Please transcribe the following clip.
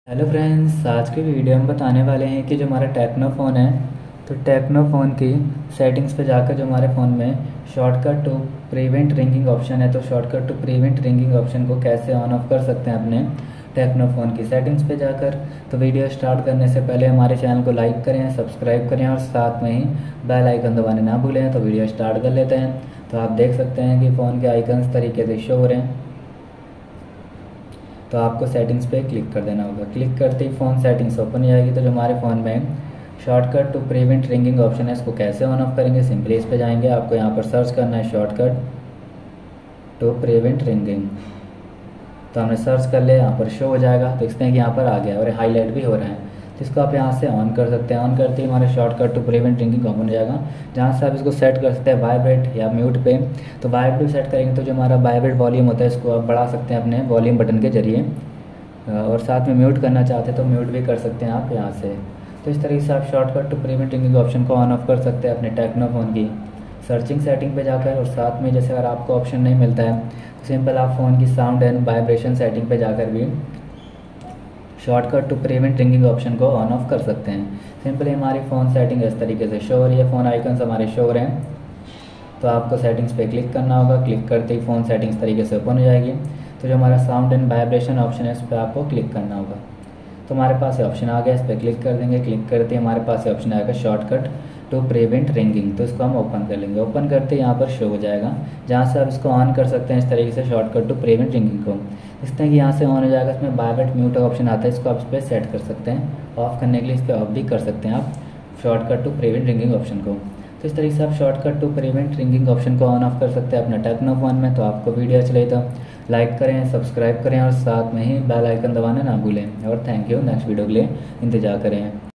Hello friends, आज के video में बताने वाले हैं कि जो हमारा टेक्नो फ़ोन है तो टेक्नो फ़ोन की सेटिंग्स पे जाकर जो हमारे फ़ोन में shortcut to prevent ringing option है तो shortcut to prevent ringing option को कैसे ऑन ऑफ कर सकते हैं अपने टेक्नो फ़ोन की सेटिंग्स पे जाकर। तो वीडियो स्टार्ट करने से पहले हमारे चैनल को लाइक करें, सब्सक्राइब करें और साथ में ही बेल आइकन दबाने ना भूलें। तो वीडियो स्टार्ट कर लेते हैं। तो आप देख सकते हैं कि फ़ोन के आइकन्स तरीके से शो हो रहे हैं। तो आपको सेटिंग्स पे क्लिक कर देना होगा। क्लिक करते ही फ़ोन सेटिंग्स ओपन हो जाएगी। तो जो हमारे फ़ोन में shortcut to prevent ringing option है, इसको कैसे ऑन ऑफ करेंगे, सिंपली इस पे जाएंगे। आपको यहाँ पर सर्च करना है शॉर्टकट टू प्रिवेंट रिंगिंग। तो हमने सर्च कर लिया, यहाँ पर शो हो जाएगा। देखते हैं कि यहाँ पर आ गया और हाईलाइट भी हो रहा है। तो इसको आप यहाँ से ऑन कर सकते हैं। ऑन करते ही हमारे shortcut to prevent ringing open हो जाएगा, जहाँ से आप इसको सेट कर सकते हैं वाइब्रेट या म्यूट पे। तो वाइब्रेट सेट करेंगे तो जो हमारा वाइब्रेट वॉल्यूम होता है इसको आप बढ़ा सकते हैं अपने वॉल्यूम बटन के जरिए, और साथ में म्यूट करना चाहते हैं तो म्यूट भी कर सकते हैं आप यहाँ से। तो इस तरीके से आप shortcut to prevent ringing option को ऑन ऑफ कर सकते हैं अपने टेक्नो फ़ोन की सर्चिंग सेटिंग पे जाकर। और साथ में जैसे अगर आपको ऑप्शन नहीं मिलता है तो सिंपल आप फ़ोन की साउंड एंड वाइब्रेशन सेटिंग पे जाकर भी shortcut to prevent ringing option को ऑन ऑफ कर सकते हैं। सिंपली हमारी फ़ोन सेटिंग इस तरीके से शो हो रही है, फ़ोन आइकन्स हमारे शो हो रहे हैं। तो आपको सेटिंग्स पे क्लिक करना होगा। क्लिक करते ही फ़ोन सेटिंग्स तरीके से ओपन हो जाएगी। तो जो हमारा साउंड एंड वाइब्रेशन ऑप्शन है इस पर आपको क्लिक करना होगा। तो हमारे पास ये ऑप्शन आ गया, इस पर क्लिक कर देंगे। क्लिक करते ही हमारे पास ये ऑप्शन आएगा शॉर्टकट टू प्रिवेंट रिंगिंग। तो इसको हम ओपन कर लेंगे। ओपन करते ही यहाँ पर शो हो जाएगा, जहाँ से आप इसको ऑन कर सकते हैं इस तरीके से शॉर्टकट टू प्रिवेंट रिंगिंग को। देखते हैं कि यहाँ से ऑन हो जाएगा। इसमें वाइब्रेट म्यूट ऑप्शन आता है, इसको आप इस पर सेट कर सकते हैं। ऑफ करने के लिए इस पर ऑफ भी कर सकते हैं आप shortcut to prevent ringing option को। तो इस तरीके से आप shortcut to prevent ringing option को ऑन ऑफ कर सकते हैं अपने टेक्नो फ़ोन में। तो आपको वीडियो अच्छी लगी तो लाइक करें, सब्सक्राइब करें और साथ में ही बेल आइकन दबाना ना भूलें। और थैंक यू। नेक्स्ट वीडियो के लिए इंतज़ार करें।